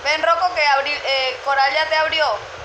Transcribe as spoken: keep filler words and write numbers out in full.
Ven, Rocco, que abrí, eh, Coral ya te abrió.